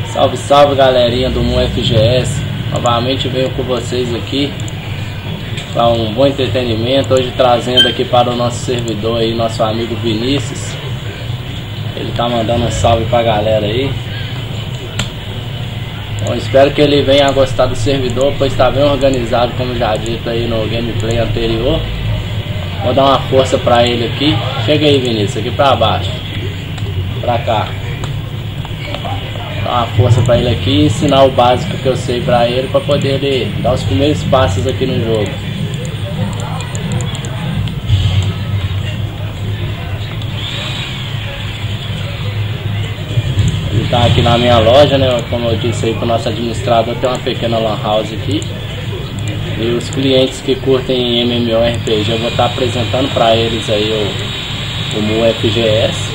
Salve, salve galerinha do MuFGS. Novamente venho com vocês aqui para um bom entretenimento. Hoje trazendo aqui para o nosso servidor aí, nosso amigo Vinícius. Ele tá mandando um salve pra galera aí. Bom, espero que ele venha a gostar do servidor, pois está bem organizado, como já dito aí no gameplay anterior. Vou dar uma força para ele aqui. Chega aí, Vinícius, aqui para baixo, para cá. Dar uma força para ele aqui e ensinar o básico que eu sei para ele, para poder ele dar os primeiros passos aqui no jogo. Ele tá aqui na minha loja, né? Como eu disse aí para o nosso administrador, tem uma pequena lan house aqui. E os clientes que curtem MMORPG, eu vou estar apresentando para eles aí o MuFGS,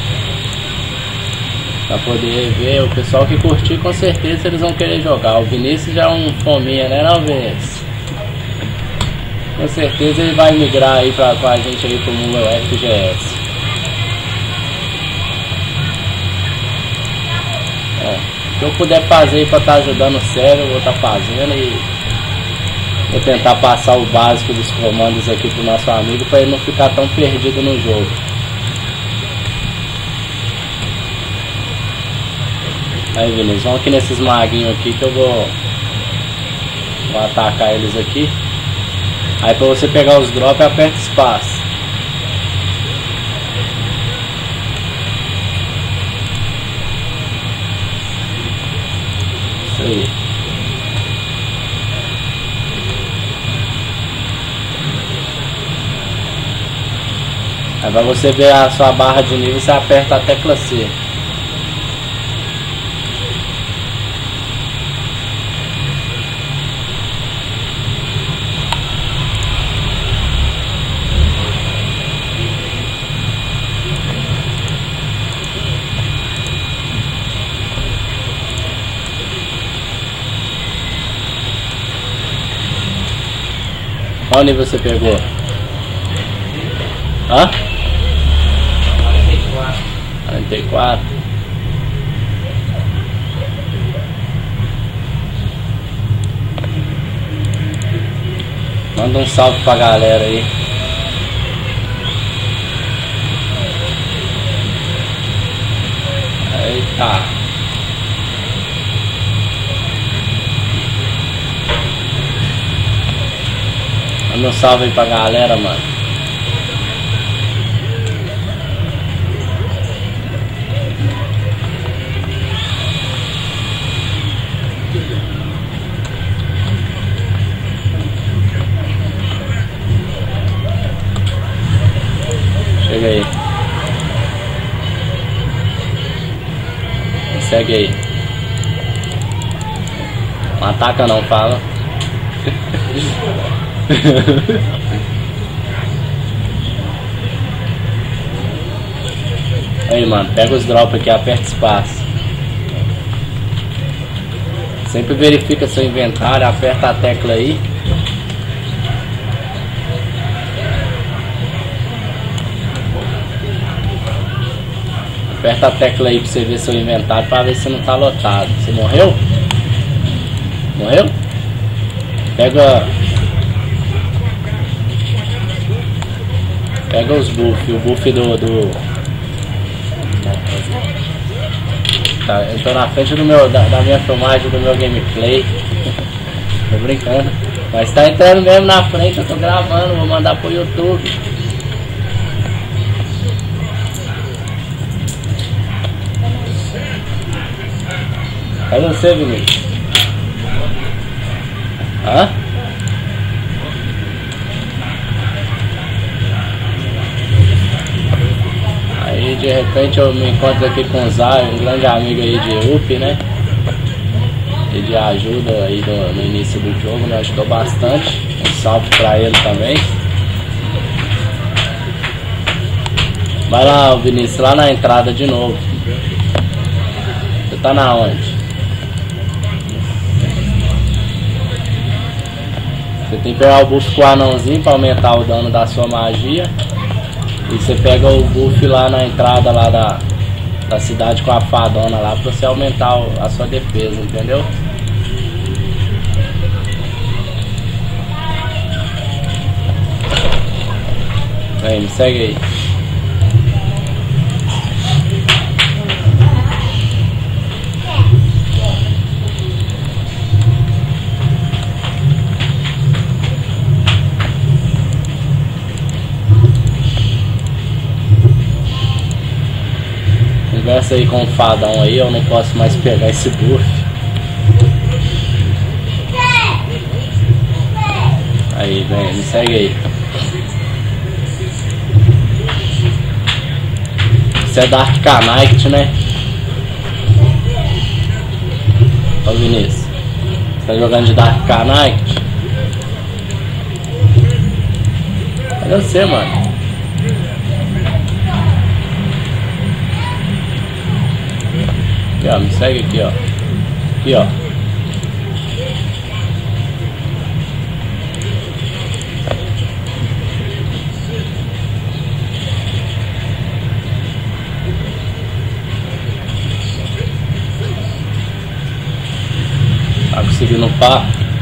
para poder ver. O pessoal que curtir, com certeza eles vão querer jogar. O Vinícius já é um fominha, né, não, Vinícius? Com certeza ele vai migrar aí com a gente aí pro MuFGS. O que eu puder fazer para estar ajudando o server, eu vou estar fazendo, e vou tentar passar o básico dos comandos aqui pro nosso amigo, para ele não ficar tão perdido no jogo. Aí, Vinícius, vamos aqui nesses maguinhos aqui que eu vou atacar eles aqui. Aí para você pegar os drops, aperta espaço. Isso aí. Aí para você ver a sua barra de nível, você aperta a tecla C. Qual nível você pegou? Hã? 44. Manda um salve pra galera aí. Eita. Manda um salve aí pra galera, mano. Chega aí. Segue aí. Não ataca não, fala. Aí, mano, pega os drops aqui, aperta espaço. Sempre verifica seu inventário, aperta a tecla aí. Aperta a tecla aí pra você ver seu inventário, pra ver se não tá lotado. Você morreu? Morreu? Pega os buffs, o buff Tá, eu tô na frente da minha filmagem, do meu gameplay. Tô brincando. Mas tá entrando mesmo na frente, eu tô gravando, vou mandar pro YouTube. Cadê você, Vinícius? Hã? Aí de repente eu me encontro aqui com o Zay, um grande amigo aí de UP, né? Ele ajuda aí no início do jogo, me ajudou bastante. Um salve pra ele também. Vai lá, Vinícius, lá na entrada de novo. Você tá na onde? Você tem que pegar o buff com o anãozinho para aumentar o dano da sua magia. E você pega o buff lá na entrada lá da cidade com a fadona lá, pra você aumentar a sua defesa, entendeu? Vem, me segue aí. Conversa aí com o fadão aí, eu não posso mais pegar esse buff. Aí, vem, me segue aí. Isso é Dark Knight, né? Ô Vinícius, você tá jogando de Dark Knight? Cadê você, mano? Aqui, ó, me segue aqui, ó. Aqui, ó. Tá conseguindo upar?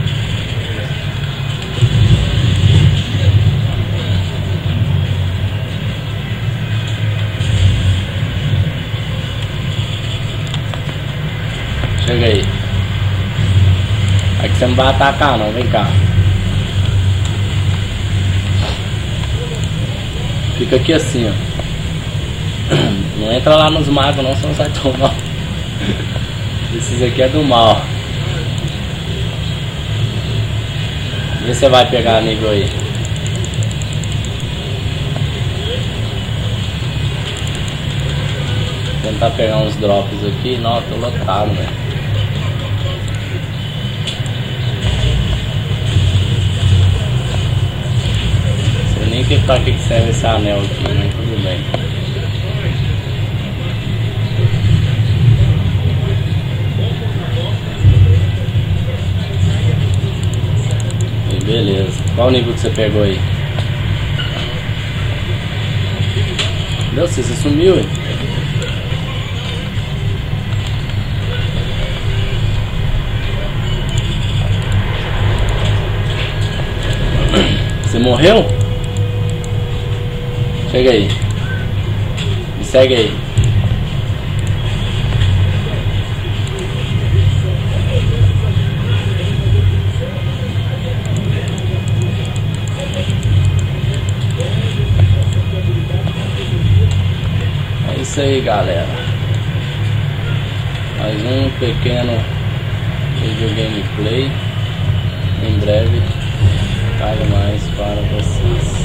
Chega aí. Aqui você não vai atacar não, vem cá. Fica aqui assim, ó. Não entra lá nos magos não, senão sai tomar. Esses aqui é do mal. Vê se você vai pegar nível aí. Vou tentar pegar uns drops aqui. Não, tô lotado, velho. Nem que pra que serve esse anel aqui, né? Tudo bem. E beleza. Qual o nível que você pegou aí? Meu, você sumiu, hein? Você morreu? Chega aí. Me segue aí. É isso aí, galera. Mais um pequeno vídeo gameplay. Em breve trago mais para vocês.